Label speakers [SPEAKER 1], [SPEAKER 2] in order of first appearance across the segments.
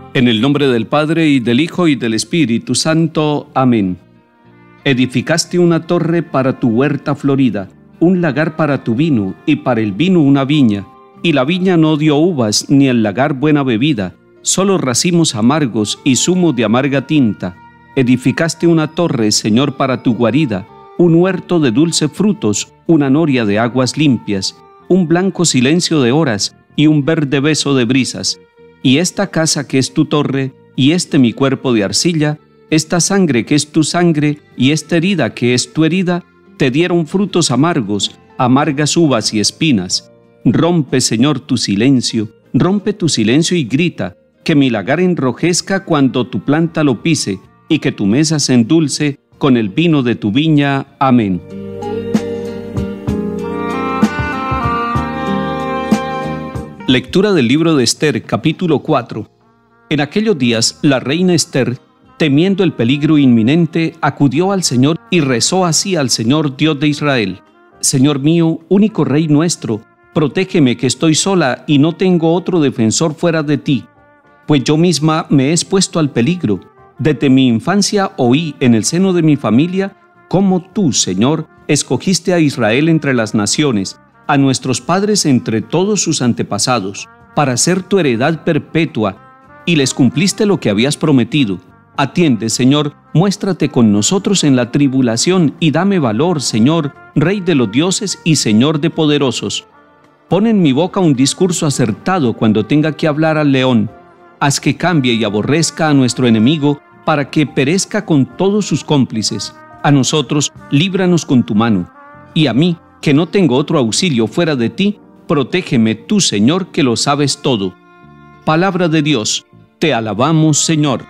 [SPEAKER 1] En el nombre del Padre, y del Hijo, y del Espíritu Santo. Amén. Edificaste una torre para tu huerta florida, un lagar para tu vino, y para el vino una viña. Y la viña no dio uvas, ni el lagar buena bebida, solo racimos amargos y zumo de amarga tinta. Edificaste una torre, Señor, para tu guarida, un huerto de dulces frutos, una noria de aguas limpias, un blanco silencio de horas, y un verde beso de brisas. Y esta casa que es tu torre, y este mi cuerpo de arcilla, esta sangre que es tu sangre, y esta herida que es tu herida, te dieron frutos amargos, amargas uvas y espinas. Rompe, Señor, tu silencio y grita, que mi lagar enrojezca cuando tu planta lo pise, y que tu mesa se endulce con el vino de tu viña. Amén. Lectura del libro de Esther, capítulo 4. En aquellos días, la reina Esther, temiendo el peligro inminente, acudió al Señor y rezó así al Señor, Dios de Israel: Señor mío, único Rey nuestro, protégeme, que estoy sola y no tengo otro defensor fuera de ti, pues yo misma me he expuesto al peligro. Desde mi infancia oí en el seno de mi familia cómo tú, Señor, escogiste a Israel entre las naciones, a nuestros padres entre todos sus antepasados, para ser tu heredad perpetua, y les cumpliste lo que habías prometido. Atiende, Señor, muéstrate con nosotros en la tribulación, y dame valor, Señor, Rey de los dioses y Señor de poderosos. Pon en mi boca un discurso acertado cuando tenga que hablar al león. Haz que cambie y aborrezca a nuestro enemigo, para que perezca con todos sus cómplices. A nosotros, líbranos con tu mano, y a mí, que no tengo otro auxilio fuera de ti, protégeme tú, Señor, que lo sabes todo. Palabra de Dios, te alabamos, Señor.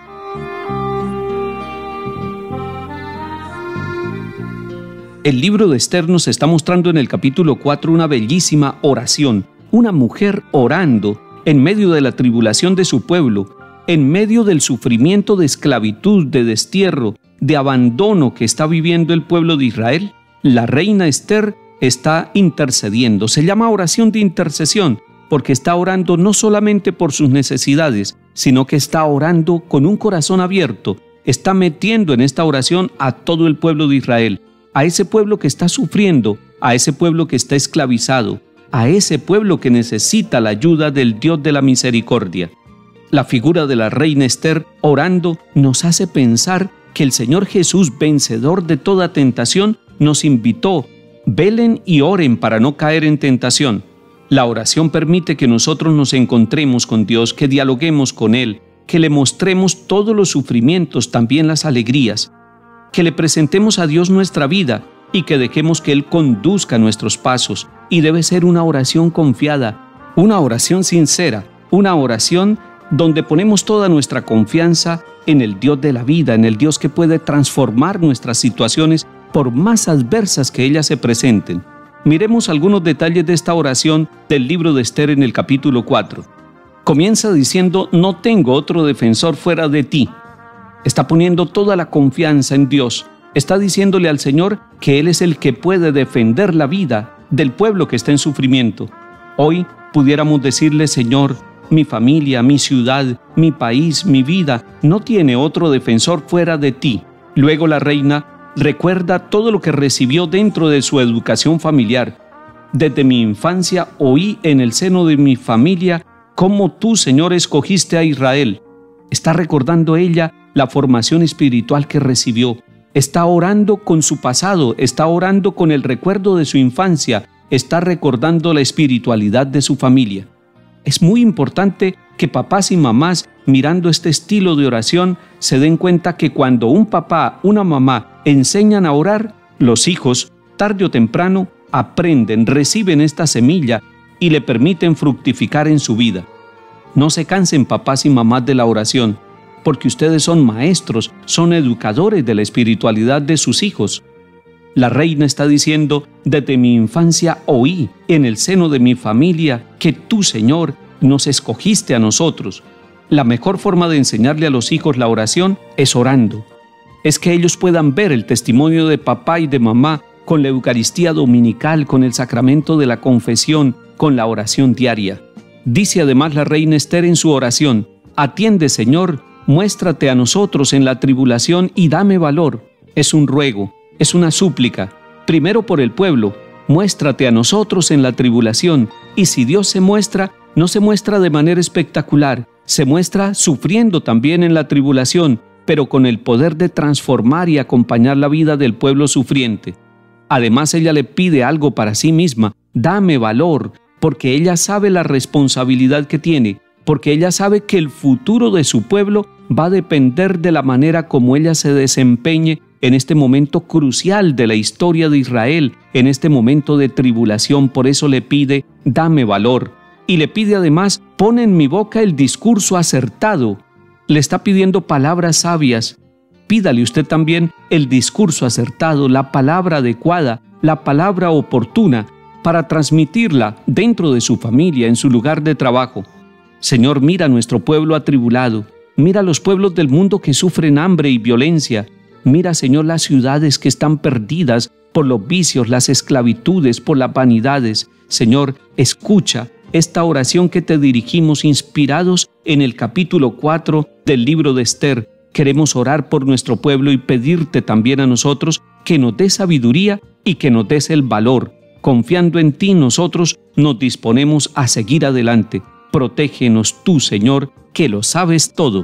[SPEAKER 1] El libro de Esther nos está mostrando en el capítulo 4 una bellísima oración, una mujer orando en medio de la tribulación de su pueblo, en medio del sufrimiento de esclavitud, de destierro, de abandono que está viviendo el pueblo de Israel. La reina Esther está intercediendo. Se llama oración de intercesión porque está orando no solamente por sus necesidades, sino que está orando con un corazón abierto. Está metiendo en esta oración a todo el pueblo de Israel, a ese pueblo que está sufriendo, a ese pueblo que está esclavizado, a ese pueblo que necesita la ayuda del Dios de la misericordia. La figura de la reina Esther orando nos hace pensar que el Señor Jesús, vencedor de toda tentación, nos invitó: velen y oren para no caer en tentación. La oración permite que nosotros nos encontremos con Dios, que dialoguemos con Él, que le mostremos todos los sufrimientos, también las alegrías, que le presentemos a Dios nuestra vida y que dejemos que Él conduzca nuestros pasos. Y debe ser una oración confiada, una oración sincera, una oración donde ponemos toda nuestra confianza en el Dios de la vida, en el Dios que puede transformar nuestras situaciones por más adversas que ellas se presenten. Miremos algunos detalles de esta oración del libro de Esther en el capítulo 4. Comienza diciendo: no tengo otro defensor fuera de ti. Está poniendo toda la confianza en Dios. Está diciéndole al Señor que Él es el que puede defender la vida del pueblo que está en sufrimiento. Hoy pudiéramos decirle: Señor, mi familia, mi ciudad, mi país, mi vida, no tiene otro defensor fuera de ti. Luego la reina recuerda todo lo que recibió dentro de su educación familiar. Desde mi infancia oí en el seno de mi familia cómo tú, Señor, escogiste a Israel. Está recordando ella la formación espiritual que recibió. Está orando con su pasado, está orando con el recuerdo de su infancia, está recordando la espiritualidad de su familia. Es muy importante que papás y mamás, mirando este estilo de oración, se den cuenta que cuando un papá, una mamá enseñan a orar, los hijos, tarde o temprano, aprenden, reciben esta semilla y le permiten fructificar en su vida. No se cansen, papás y mamás, de la oración, porque ustedes son maestros, son educadores de la espiritualidad de sus hijos. La reina está diciendo: desde mi infancia oí en el seno de mi familia que tú, Señor, nos escogiste a nosotros. La mejor forma de enseñarle a los hijos la oración es orando. Es que ellos puedan ver el testimonio de papá y de mamá con la Eucaristía dominical, con el sacramento de la confesión, con la oración diaria. Dice además la reina Esther en su oración: Atiende, Señor, muéstrate a nosotros en la tribulación y dame valor. Es un ruego, es una súplica, primero por el pueblo. Muéstrate a nosotros en la tribulación, y si Dios se muestra, no se muestra de manera espectacular, se muestra sufriendo también en la tribulación, pero con el poder de transformar y acompañar la vida del pueblo sufriente. Además, ella le pide algo para sí misma: dame valor, porque ella sabe la responsabilidad que tiene, porque ella sabe que el futuro de su pueblo va a depender de la manera como ella se desempeñe en este momento crucial de la historia de Israel, en este momento de tribulación. Por eso le pide: dame valor. Y le pide además: pon en mi boca el discurso acertado. Le está pidiendo palabras sabias. Pídale usted también el discurso acertado, la palabra adecuada, la palabra oportuna, para transmitirla dentro de su familia, en su lugar de trabajo. Señor, mira a nuestro pueblo atribulado. Mira a los pueblos del mundo que sufren hambre y violencia. Mira, Señor, las ciudades que están perdidas por los vicios, las esclavitudes, por las vanidades. Señor, escucha esta oración que te dirigimos inspirados en el capítulo 4 del libro de Esther. Queremos orar por nuestro pueblo y pedirte también a nosotros que nos des sabiduría y que nos des el valor. Confiando en ti, nosotros nos disponemos a seguir adelante. Protégenos tú, Señor, que lo sabes todo.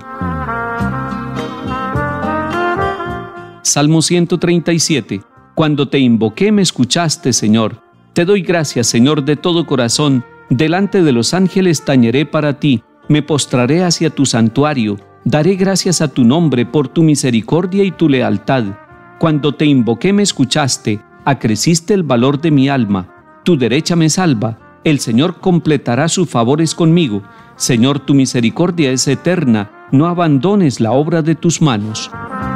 [SPEAKER 1] Salmo 137. Cuando te invoqué me escuchaste, Señor. Te doy gracias, Señor, de todo corazón. Delante de los ángeles tañeré para ti. Me postraré hacia tu santuario. Daré gracias a tu nombre por tu misericordia y tu lealtad. Cuando te invoqué me escuchaste. Acreciste el valor de mi alma. Tu derecha me salva. El Señor completará sus favores conmigo. Señor, tu misericordia es eterna. No abandones la obra de tus manos.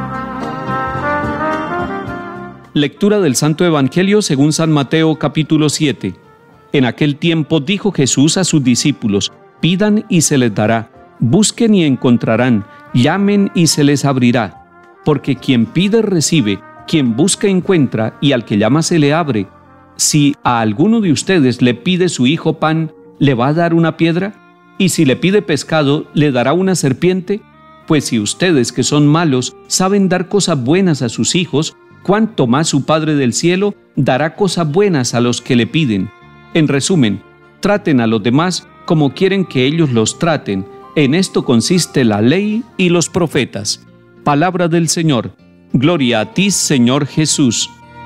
[SPEAKER 1] Lectura del Santo Evangelio según San Mateo, capítulo 7. En aquel tiempo dijo Jesús a sus discípulos: pidan y se les dará, busquen y encontrarán, llamen y se les abrirá. Porque quien pide recibe, quien busca encuentra, y al que llama se le abre. Si a alguno de ustedes le pide su hijo pan, ¿le va a dar una piedra? Y si le pide pescado, ¿le dará una serpiente? Pues si ustedes, que son malos, saben dar cosas buenas a sus hijos, ¿cuánto más su Padre del cielo dará cosas buenas a los que le piden? En resumen, traten a los demás como quieren que ellos los traten. En esto consiste la ley y los profetas. Palabra del Señor. Gloria a ti, Señor Jesús.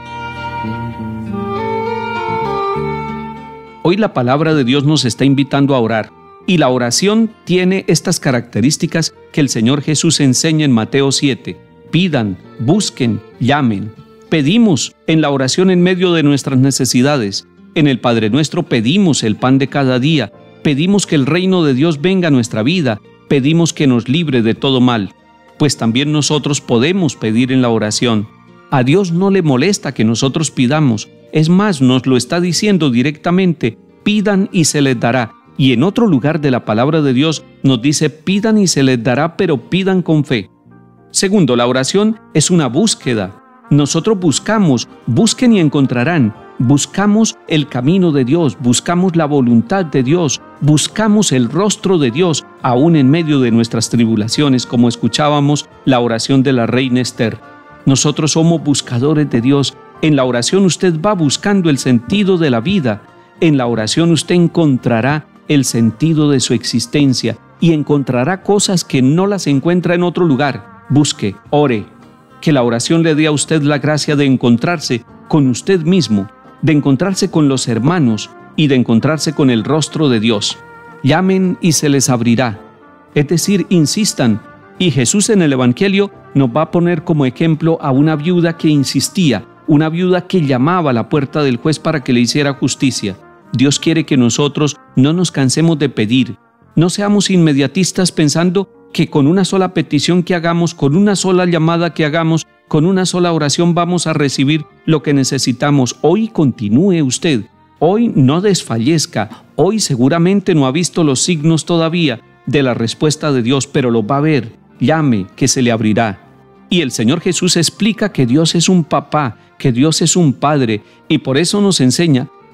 [SPEAKER 1] Hoy la palabra de Dios nos está invitando a orar. Y la oración tiene estas características que el Señor Jesús enseña en Mateo 7. Pidan, busquen, llamen. Pedimos en la oración en medio de nuestras necesidades. En el Padre Nuestro pedimos el pan de cada día. Pedimos que el reino de Dios venga a nuestra vida. Pedimos que nos libre de todo mal. Pues también nosotros podemos pedir en la oración. A Dios no le molesta que nosotros pidamos. Es más, nos lo está diciendo directamente: pidan y se les dará. Y en otro lugar de la palabra de Dios nos dice: pidan y se les dará, pero pidan con fe. Segundo, la oración es una búsqueda. Nosotros buscamos, busquen y encontrarán. Buscamos el camino de Dios, buscamos la voluntad de Dios, buscamos el rostro de Dios, aún en medio de nuestras tribulaciones, como escuchábamos la oración de la reina Esther. Nosotros somos buscadores de Dios. En la oración usted va buscando el sentido de la vida. En la oración usted encontrará el sentido de su existencia y encontrará cosas que no las encuentra en otro lugar. Busque, ore. Que la oración le dé a usted la gracia de encontrarse con usted mismo, de encontrarse con los hermanos y de encontrarse con el rostro de Dios. Llamen y se les abrirá. Es decir, insistan. Y Jesús en el Evangelio nos va a poner como ejemplo a una viuda que insistía, una viuda que llamaba a la puerta del juez para que le hiciera justicia. Dios quiere que nosotros no nos cansemos de pedir. No seamos inmediatistas pensando que con una sola petición que hagamos, con una sola llamada que hagamos, con una sola oración vamos a recibir lo que necesitamos. Hoy continúe usted. Hoy no desfallezca. Hoy seguramente no ha visto los signos todavía de la respuesta de Dios, pero lo va a ver. Llame, que se le abrirá. Y el Señor Jesús explica que Dios es un papá, que Dios es un padre, y por eso nos enseña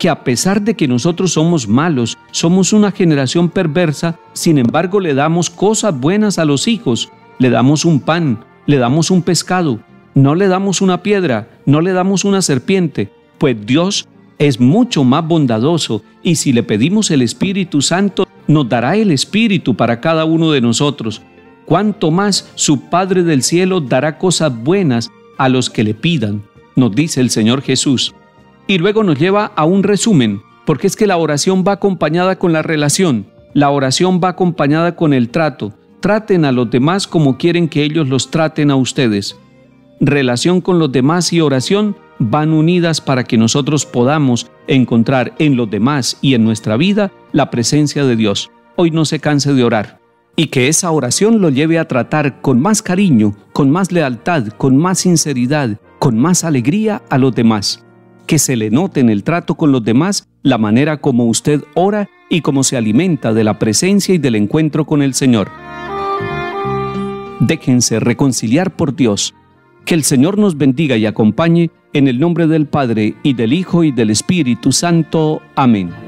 [SPEAKER 1] que a pesar de que nosotros somos malos, somos una generación perversa, sin embargo le damos cosas buenas a los hijos. Le damos un pan, le damos un pescado, no le damos una piedra, no le damos una serpiente, pues Dios es mucho más bondadoso y si le pedimos el Espíritu Santo, nos dará el Espíritu para cada uno de nosotros. Cuanto más su Padre del cielo dará cosas buenas a los que le pidan, nos dice el Señor Jesús. Y luego nos lleva a un resumen, porque es que la oración va acompañada con la relación, la oración va acompañada con el trato. Traten a los demás como quieren que ellos los traten a ustedes. Relación con los demás y oración van unidas para que nosotros podamos encontrar en los demás y en nuestra vida la presencia de Dios. Hoy no se canse de orar y que esa oración lo lleve a tratar con más cariño, con más lealtad, con más sinceridad, con más alegría a los demás. Que se le note en el trato con los demás la manera como usted ora y cómo se alimenta de la presencia y del encuentro con el Señor. Déjense reconciliar por Dios. Que el Señor nos bendiga y acompañe en el nombre del Padre, y del Hijo, y del Espíritu Santo. Amén.